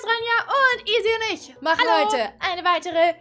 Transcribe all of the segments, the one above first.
ist Ranja und Easy und ich machen Hallo. heute eine weitere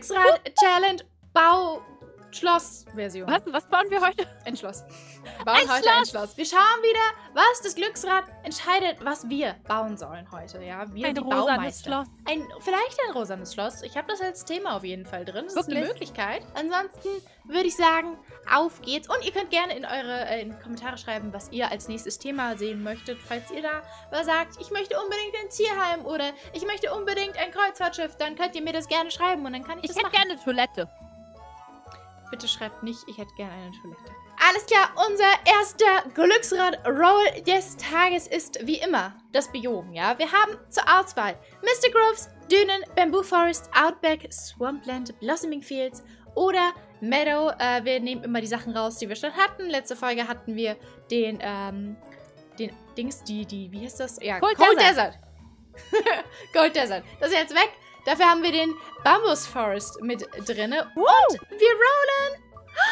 Glücksrad-Challenge-Bau-Schloss-Version. Was bauen wir heute? Ein Schloss. Wir bauen heute ein Schloss. Wir schauen wieder, was das Glücksrad entscheidet, was wir bauen sollen heute. Ja, wir Ein die rosanes Baumeister. Schloss. Vielleicht ein rosanes Schloss. Ich habe das als Thema auf jeden Fall drin. Das ist eine Wirklich? Möglichkeit. Ansonsten würde ich sagen, auf geht's. Und ihr könnt gerne in die Kommentare schreiben, was ihr als nächstes Thema sehen möchtet. Falls ihr da was sagt, ich möchte unbedingt ein Tierheim oder ich möchte unbedingt ein Kreuzfahrtschiff, dann könnt ihr mir das gerne schreiben und dann kann ich das Ich hätte machen. gerne eine Toilette. Bitte schreibt nicht, ich hätte gerne eine Toilette. Alles klar, unser erster Glücksrad-Roll des Tages ist wie immer das Biom, ja? Wir haben zur Auswahl Mr. Groves, Dünen, Bamboo Forest, Outback, Swampland, Blossoming Fields oder Meadow. Wir nehmen immer die Sachen raus, die wir schon hatten. Letzte Folge hatten wir wie heißt das? Ja, Cold Desert. Cold Desert. Das ist jetzt weg. Dafür haben wir den Bambus Forest mit drinne. Und wir rollen.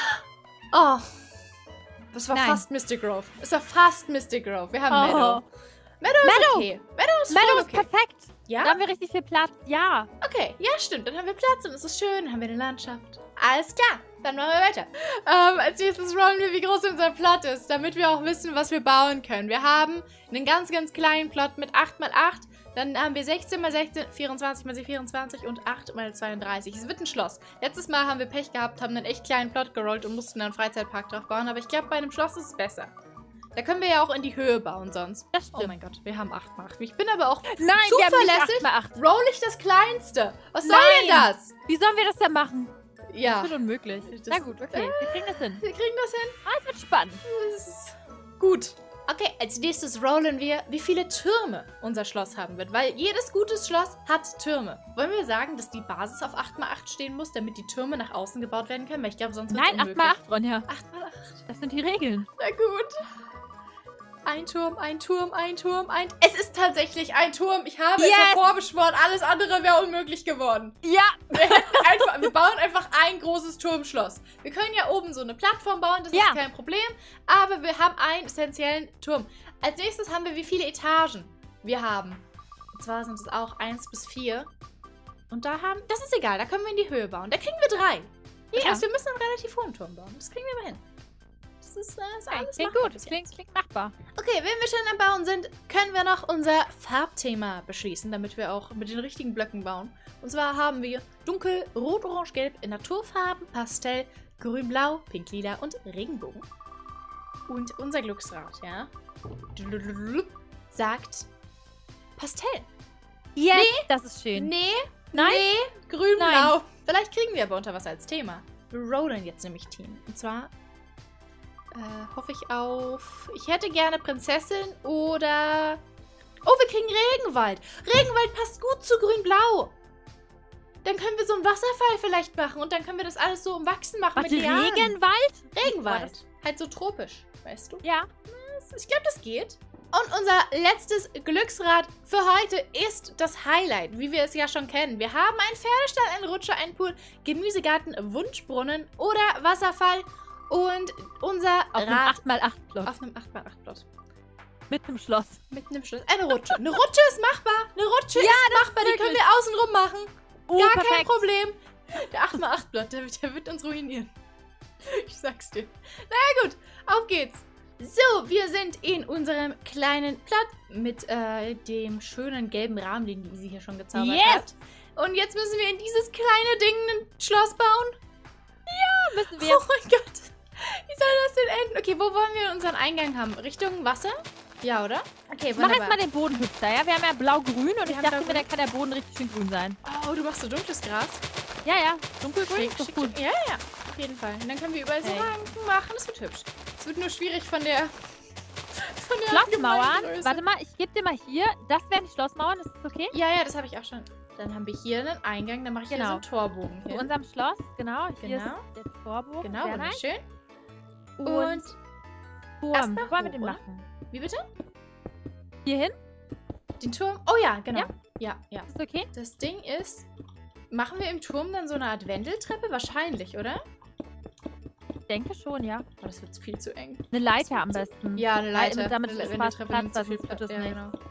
Oh. Das war Nein. fast Mr. Grove. Es war fast Mr. Grove. Wir haben Oh. Meadow. Meadow ist okay. Meadow ist voll Meadow ist okay. perfekt. Ja? Da haben wir richtig viel Platz. Ja. Okay, ja stimmt. Dann haben wir Platz und es ist schön. Dann haben wir eine Landschaft. Alles klar. Dann machen wir weiter. Als nächstes rollen wir, wie groß unser Plot ist, damit wir auch wissen, was wir bauen können. Wir haben einen ganz, ganz kleinen Plot mit 8×8. Dann haben wir 16×16, 24×24 und 8×32. Es wird ein Schloss. Letztes Mal haben wir Pech gehabt, haben einen echt kleinen Plot gerollt und mussten dann einen Freizeitpark drauf bauen. Aber ich glaube, bei einem Schloss ist es besser. Da können wir ja auch in die Höhe bauen sonst. Das stimmt. Oh mein Gott, wir haben 8×8. Ich bin aber auch Nein, wir haben zuverlässig. nicht 8×8. Roll ich das Kleinste. Was soll denn Nein. das? Wie sollen wir das denn machen? Ja. Das wird unmöglich. Na gut, okay. Wir kriegen das hin. Wir kriegen das hin. Es wird spannend. Das ist gut. Okay, als nächstes rollen wir, wie viele Türme unser Schloss haben wird. Weil jedes gutes Schloss hat Türme. Wollen wir sagen, dass die Basis auf 8×8 stehen muss, damit die Türme nach außen gebaut werden können? Weil ich glaube, sonst wird es Nein, unmöglich. 8×8, Ronja. 8×8. Das sind die Regeln. Na gut. Ein Turm, ein Turm, ein Turm, ein... Es ist tatsächlich ein Turm. Ich habe es hervorbeschworen. Alles andere wäre unmöglich geworden. Ja. Wir bauen einfach ein großes Turmschloss. Wir können ja oben so eine Plattform bauen, das ist kein Problem. Aber wir haben einen essentiellen Turm. Als nächstes haben wir wie viele Etagen wir haben. Und zwar sind es auch 1 bis 4. Und da haben... Das ist egal, da können wir in die Höhe bauen. Da kriegen wir 3. Das heißt, wir müssen einen relativ hohen Turm bauen. Das kriegen wir aber hin. Das ist alles Klingt machbar gut. bis Klingt jetzt. machbar. Okay, wenn wir schon am Bauen sind, können wir noch unser Farbthema beschließen, damit wir auch mit den richtigen Blöcken bauen. Und zwar haben wir Dunkel, Rot, Orange, Gelb in Naturfarben, Pastell, Grün, Blau, Pink, Lila und Regenbogen. Und unser Glücksrad, ja, sagt Pastell. Yes, das ist schön. Nee, Nein? nee, Grün, Nein. Blau. Vielleicht kriegen wir aber unter was als Thema. Wir rollen jetzt nämlich Team. Und zwar hoffe ich auf... Ich hätte gerne Prinzessin oder... Oh, wir kriegen Regenwald. Regenwald passt gut zu Grün-Blau. Dann können wir so einen Wasserfall vielleicht machen und dann können wir das alles so umwachsen machen mit Warte, Lianen. Regenwald? Regenwald. Oh, Halt so tropisch, weißt du? Ja. Ich glaube, das geht. Und unser letztes Glücksrad für heute ist das Highlight, wie wir es ja schon kennen. Wir haben einen Pferdestall, einen Rutscher, einen Pool, Gemüsegarten, Wunschbrunnen oder Wasserfall. Und unser Auf einem Rad 8×8-Plot. auf einem 8×8-Plot. Mit einem Schloss. Mit einem Schluss. Eine Rutsche. Eine Rutsche ist machbar. Eine Rutsche ist machbar. Die können wirklich. wir außenrum machen. Gar kein Perfekt. Problem. Der 8×8-Plot, der wird uns ruinieren. Ich sag's dir. Naja gut, auf geht's. So, wir sind in unserem kleinen Plot mit dem schönen gelben Rahmen, den die Easy hier schon gezaubert hat. Und jetzt müssen wir in dieses kleine Ding ein Schloss bauen. Müssen wir. Oh mein Gott. Wie soll das denn enden? Okay, wo wollen wir unseren Eingang haben? Richtung Wasser? Ja, oder? Okay, Mach wunderbar. jetzt mal den Boden hübscher, ja? Wir haben ja blau-grün und ich haben dachte mir, blau-grün. da kann der Boden richtig schön grün sein. Oh, du machst so dunkles Gras. Ja, ja. Dunkelgrün Schick, ist doch schick, gut. schick. Ja, ja, auf jeden Fall. Und dann können wir überall so Hey. Ranken machen. Das wird hübsch. Es wird nur schwierig von der Schlossmauern. allgemeinen Warte mal, ich gebe dir mal hier. Das wären die Schlossmauern. Ist das okay? Ja, ja, das habe ich auch schon. Dann haben wir hier einen Eingang. Dann mache ich hier so einen Torbogen Zu hin. unserem Schloss, genau. Hier Genau. ist der Torbogen. Genau, Sehr nice. wunderschön. Und Und Turm. erstmal Wo wollen wir den hoch, oder? machen? wie bitte? Hier hin? Den Turm? Oh ja, genau. Ja? Ja, ja. Ist okay? Das Ding ist, machen wir im Turm dann so eine Art Wendeltreppe? Wahrscheinlich, oder? Ich denke schon, ja. Oh, das wird viel zu eng. Eine Leiter am besten. Ja, eine Leiter. Damit Eine ist Spaß Wendeltreppe Platz, nimmt zu also viel sonst wird das Ja, nicht. genau.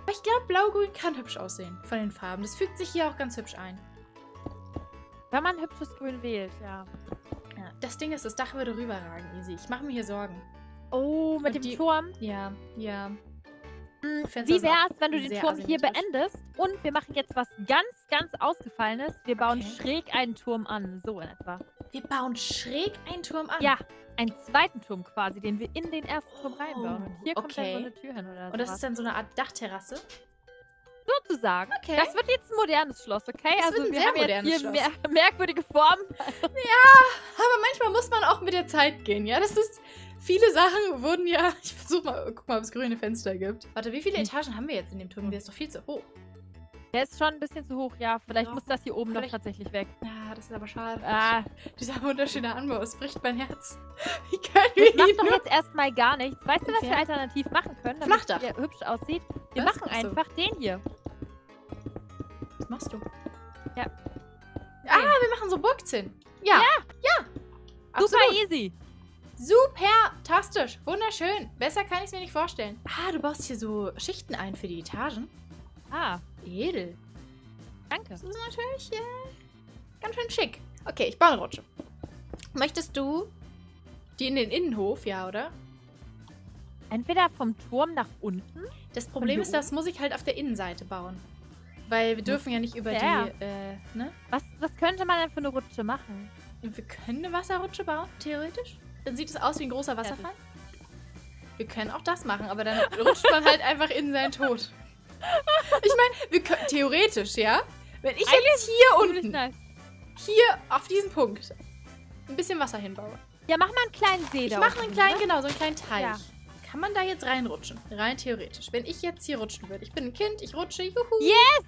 Aber ich glaube, blau-grün kann hübsch aussehen von den Farben. Das fügt sich hier auch ganz hübsch ein. Wenn man hübsches Grün wählt, ja. Ja, das Ding ist, das Dach würde rüberragen, easy. Ich mache mir hier Sorgen. Oh, mit dem Turm? Ja, ja. Wie wär's, wenn du den Turm hier beendest und wir machen jetzt was ganz, ganz Ausgefallenes. Wir bauen schräg einen Turm an, so in etwa. Wir bauen schräg einen Turm an? Ja, einen zweiten Turm quasi, den wir in den ersten Turm reinbauen. Und hier kommt dann so eine Tür hin oder so. Und das ist dann so eine Art Dachterrasse? Sozusagen. Okay. Das wird jetzt ein modernes Schloss, okay? Das wird ein sehr modernes Schloss. Merkwürdige Formen. Ja, aber manchmal muss man auch mit der Zeit gehen, ja? Das ist... Viele Sachen wurden ja... Ich versuche mal, guck mal, ob es grüne Fenster gibt. Warte, wie viele Etagen haben wir jetzt in dem Turm? Der ist doch viel zu hoch. Der ist schon ein bisschen zu hoch, ja. Vielleicht muss das hier oben noch tatsächlich weg. Ja, das ist aber schade. Ah. Dieser wunderschöne Anbau, es bricht mein Herz. Wie können wir das macht doch jetzt erstmal gar nichts. Weißt du, was wir alternativ machen können, damit Flachdach. es hübsch aussieht? Wir machen einfach den hier. Was machst du? Ja. Ah, wir machen so Burgzinn. Ja. Ja. Super easy. Super-tastisch. Wunderschön. Besser kann ich es mir nicht vorstellen. Ah, du baust hier so Schichten ein für die Etagen. Ah. Edel. Danke. Das ist natürlich ganz schön schick. Okay, ich baue eine Rutsche. Möchtest du die in den Innenhof, ja, oder? Entweder vom Turm nach unten. Das Problem ist, das muss ich halt auf der Innenseite bauen. Weil wir dürfen ja nicht über die, ne? Was könnte man denn für eine Rutsche machen? Wir können eine Wasserrutsche bauen, theoretisch. Dann sieht es aus wie ein großer Wasserfall. Wir können auch das machen, aber dann rutscht man halt einfach in seinen Tod. Ich meine, wir können theoretisch, ja? Wenn ich jetzt hier unten, hier auf diesen Punkt, ein bisschen Wasser hinbaue. Ja, mach mal einen kleinen See da. Ich mache einen kleinen, genau, so einen kleinen Teich. Ja. Kann man da jetzt reinrutschen? Rein theoretisch. Wenn ich jetzt hier rutschen würde. Ich bin ein Kind, ich rutsche, juhu. Yes!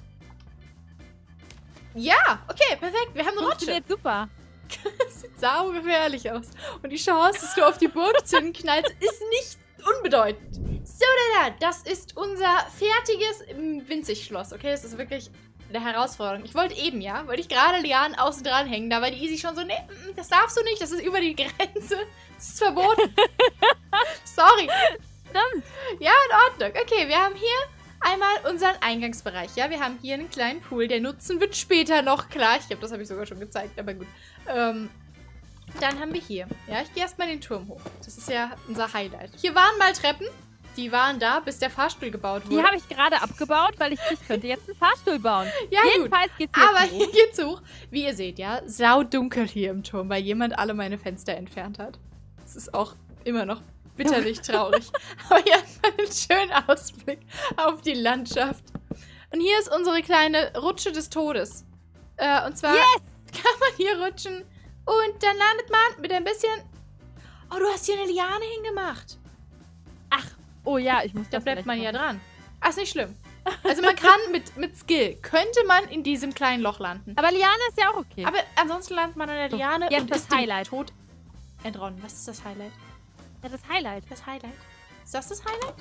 Ja, okay, perfekt. Wir haben eine Rutsche. Funktioniert super. Das sieht saugefährlich aus. Und die Chance, dass du auf die Burgzinnen knallst, ist nicht unbedeutend. So, das ist unser fertiges Winzig-Schloss, okay? Das ist wirklich eine Herausforderung. Ich wollte eben, wollte ich gerade Lianen außen dran hängen. Da war die Easy schon so, nee, das darfst du nicht, das ist über die Grenze. Das ist verboten. Sorry. Stimmt. Ja, in Ordnung. Okay, wir haben hier einmal unseren Eingangsbereich. Ja, wir haben hier einen kleinen Pool. Der Nutzen wird später noch klar. Ich glaube, das habe ich sogar schon gezeigt, aber gut. Dann haben wir hier. Ja, ich gehe erstmal den Turm hoch. Das ist ja unser Highlight. Hier waren mal Treppen. Die waren da, bis der Fahrstuhl gebaut wurde. Die habe ich gerade abgebaut, weil ich könnte jetzt einen Fahrstuhl bauen. Ja, jedenfalls geht's hier aber hier geht's hoch. Wie ihr seht, ja, saudunkel hier im Turm, weil jemand alle meine Fenster entfernt hat. Das ist auch immer noch bitterlich traurig. Aber hier hat man einen schönen Ausblick auf die Landschaft. Und hier ist unsere kleine Rutsche des Todes. Und zwar kann man hier rutschen und dann landet man mit ein bisschen... Oh, du hast hier eine Liane hingemacht. Ach, oh ja, ich muss da bleibt man ja dran. Ach, ist nicht schlimm. Also man kann mit Skill, könnte man in diesem kleinen Loch landen. Aber Liane ist ja auch okay. Aber ansonsten landet man an der Liane und das ist dem Tod entronnen. Was ist das Highlight? Ja, das Highlight. Das Highlight. Ist das das Highlight?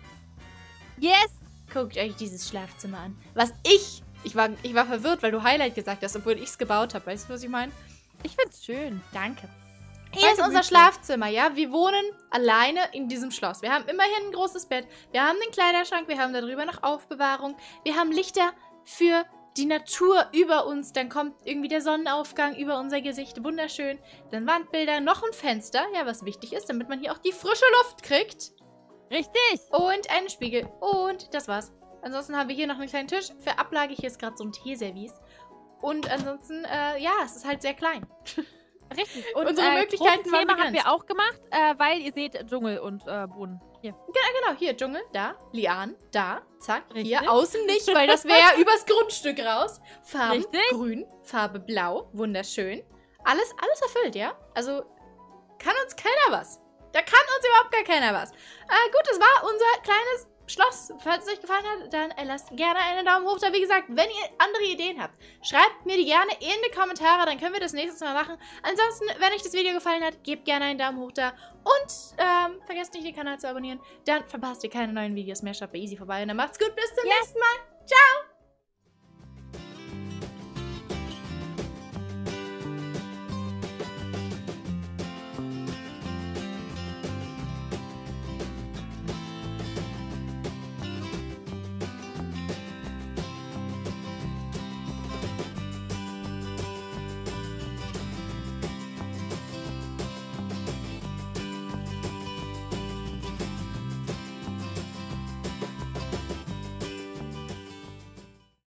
Yes! Guckt euch dieses Schlafzimmer an. Was ich war verwirrt, weil du Highlight gesagt hast, obwohl ich es gebaut habe. Weißt du, was ich meine? Ich find's schön. Danke. Hier ist unser Schlafzimmer, ja? Wir wohnen alleine in diesem Schloss. Wir haben immerhin ein großes Bett. Wir haben den Kleiderschrank. Wir haben darüber noch Aufbewahrung. Wir haben Lichter für die Natur über uns. Dann kommt irgendwie der Sonnenaufgang über unser Gesicht. Wunderschön. Dann Wandbilder, noch ein Fenster. Ja, was wichtig ist, damit man hier auch die frische Luft kriegt. Richtig. Und einen Spiegel. Und das war's. Ansonsten haben wir hier noch einen kleinen Tisch. Für Ablage hier ist gerade so ein Teeservice. Und ansonsten, ja, es ist halt sehr klein. Richtig. Und unsere Möglichkeiten waren begrenzt. haben wir auch gemacht, weil ihr seht Dschungel und Boden. Hier. Genau, hier Dschungel, da, Lianen, da, zack, richtig. Hier außen nicht, weil das wäre ja übers Grundstück raus. Farben, grün, Farbe blau, wunderschön. Alles erfüllt, ja? Also kann uns keiner was. Da kann uns überhaupt gar keiner was. Gut, das war unser kleines Schloss. Falls es euch gefallen hat, dann lasst gerne einen Daumen hoch da. Wie gesagt, wenn ihr andere Ideen habt, schreibt mir die gerne in die Kommentare, dann können wir das nächstes Mal machen. Ansonsten, wenn euch das Video gefallen hat, gebt gerne einen Daumen hoch da und vergesst nicht, den Kanal zu abonnieren. Dann verpasst ihr keine neuen Videos mehr. Schaut bei Easy vorbei und dann macht's gut. Bis zum nächsten Mal. Ciao!